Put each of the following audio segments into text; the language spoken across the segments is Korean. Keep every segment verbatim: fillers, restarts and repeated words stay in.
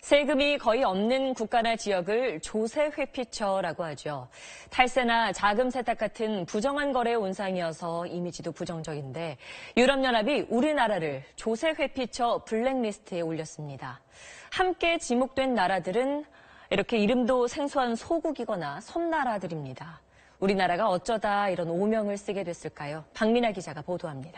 세금이 거의 없는 국가나 지역을 조세 회피처라고 하죠. 탈세나 자금 세탁 같은 부정한 거래의 온상이어서 이미지도 부정적인데 유럽연합이 우리나라를 조세 회피처 블랙리스트에 올렸습니다. 함께 지목된 나라들은 이렇게 이름도 생소한 소국이거나 섬나라들입니다. 우리나라가 어쩌다 이런 오명을 쓰게 됐을까요? 박민아 기자가 보도합니다.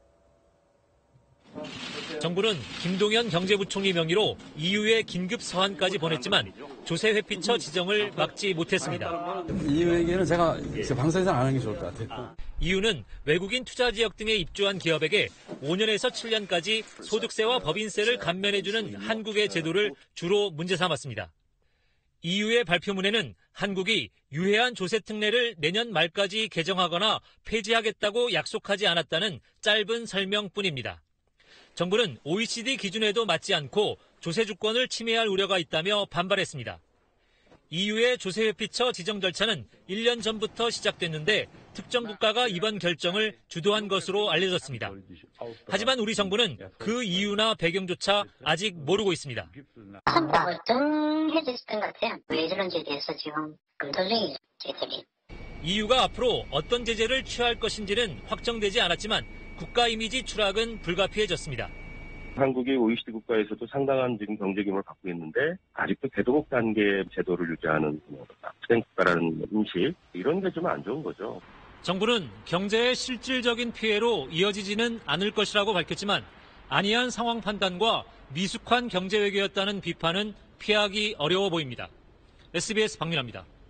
정부는 김동연 경제부총리 명의로 이유에 긴급 서한까지 보냈지만 조세 회피처 지정을 막지 못했습니다. 이유에게는 제가 방송에서 안 하는 게 좋을 것 같아요. 이유는 외국인 투자 지역 등에 입주한 기업에게 오 년에서 칠 년까지 소득세와 법인세를 감면해주는 한국의 제도를 주로 문제 삼았습니다. 이유의 발표문에는 한국이 유해한 조세 특례를 내년 말까지 개정하거나 폐지하겠다고 약속하지 않았다는 짧은 설명뿐입니다. 정부는 오이시디 기준에도 맞지 않고 조세 주권을 침해할 우려가 있다며 반발했습니다. 이유의 조세 회피처 지정 절차는 일 년 전부터 시작됐는데 특정 국가가 이번 결정을 주도한 것으로 알려졌습니다. 하지만 우리 정부는 그 이유나 배경조차 아직 모르고 있습니다. 한국을 정해졌던 것 같아요. 왜 저런지에 대해서 지금 검토 중이죠, 저희들이. 이유가 앞으로 어떤 제재를 취할 것인지는 확정되지 않았지만 국가 이미지 추락은 불가피해졌습니다. 한국이 오이시디 국가에서도 상당한 지금 경제 규모를 갖고 있는데 아직도 대도국 단계 제도를 유지하는 학생 국가라는 인식, 이런 게 좀 안 좋은 거죠. 정부는 경제의 실질적인 피해로 이어지지는 않을 것이라고 밝혔지만 안이한 상황 판단과 미숙한 경제 외교였다는 비판은 피하기 어려워 보입니다. 에스비에스 박민아입니다.